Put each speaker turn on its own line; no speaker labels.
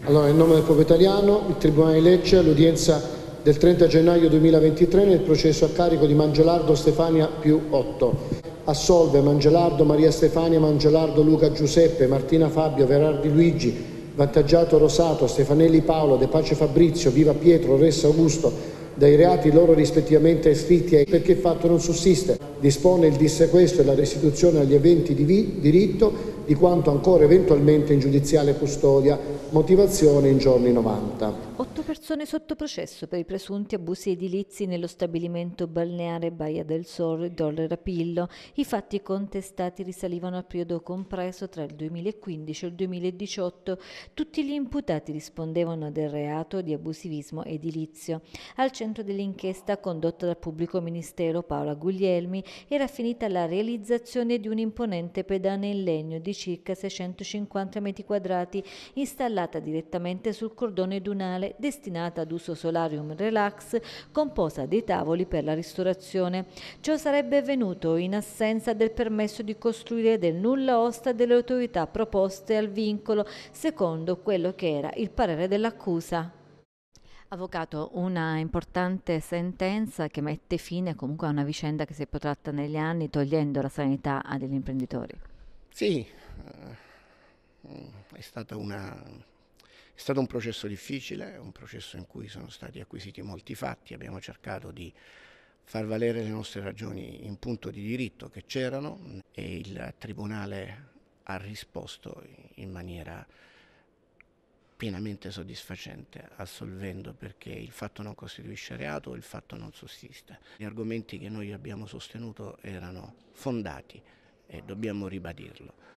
Allora, in nome del popolo italiano, il Tribunale di Lecce, all'udienza del 30 gennaio 2023 nel processo a carico di Mangelardo Stefania più 8. Assolve Mangelardo Maria Stefania, Mangelardo Luca Giuseppe, Martina Fabio, Verardi Luigi, Vantaggiato Rosato, Stefanelli Paolo, De Pace Fabrizio, Viva Pietro, Ressa Augusto, dai reati loro rispettivamente iscritti perché il fatto non sussiste. Dispone il dissequestro e la restituzione agli aventi di diritto di quanto ancora eventualmente in giudiziale custodia, motivazione in giorni 90.
8 persone sotto processo per i presunti abusi edilizi nello stabilimento balneare Baia del Sole Torre Rapillo. I fatti contestati risalivano al periodo compreso tra il 2015 e il 2018. Tutti gli imputati rispondevano del reato di abusivismo edilizio. Al centro dell'inchiesta condotta dal pubblico ministero Paola Guglielmi era finita la realizzazione di un'imponente pedana in legno di circa 650 metri quadrati installata direttamente sul cordone dunale destinata ad uso solarium relax, composta dei tavoli per la ristorazione. Ciò sarebbe avvenuto in assenza del permesso di costruire del nulla osta delle autorità proposte al vincolo, secondo quello che era il parere dell'accusa. Avvocato, una importante sentenza che mette fine comunque a una vicenda che si è protratta negli anni, togliendo la sanità a degli imprenditori.
Sì, è stato un processo difficile, un processo in cui sono stati acquisiti molti fatti, abbiamo cercato di far valere le nostre ragioni in punto di diritto che c'erano e il Tribunale ha risposto in maniera pienamente soddisfacente, assolvendo perché il fatto non costituisce reato, il fatto non sussiste. Gli argomenti che noi abbiamo sostenuto erano fondati e dobbiamo ribadirlo.